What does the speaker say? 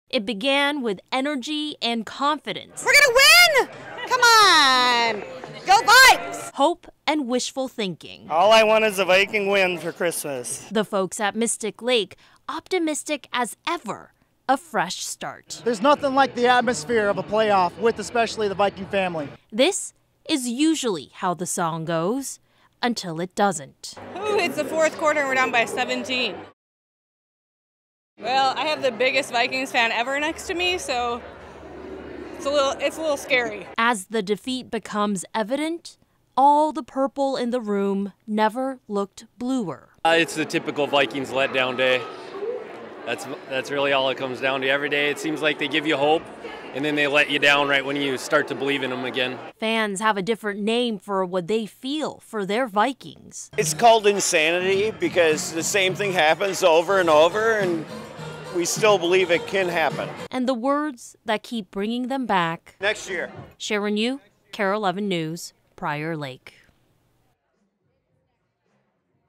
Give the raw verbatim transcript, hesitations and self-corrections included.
It began with energy and confidence. We're gonna win! Come on! Go Vikes! Hope and wishful thinking. All I want is a Viking win for Christmas. The folks at Mystic Lake, optimistic as ever. A fresh start. There's nothing like the atmosphere of a playoff with especially the Viking family. This is usually how the song goes, until it doesn't. Ooh, it's the fourth quarter and we're down by seventeen. Well, I have the biggest Vikings fan ever next to me, so it's a little it's a little scary. As the defeat becomes evident, all the purple in the room never looked bluer. Uh, it's the typical Vikings letdown day. That's that's really all it comes down to. Every day it seems like they give you hope, and then they let you down right when you start to believe in them again. Fans have a different name for what they feel for their Vikings. It's called insanity because the same thing happens over and over, and we still believe it can happen. And the words that keep bringing them back. Next year. Sharon Yu, Kare eleven News, Prior Lake.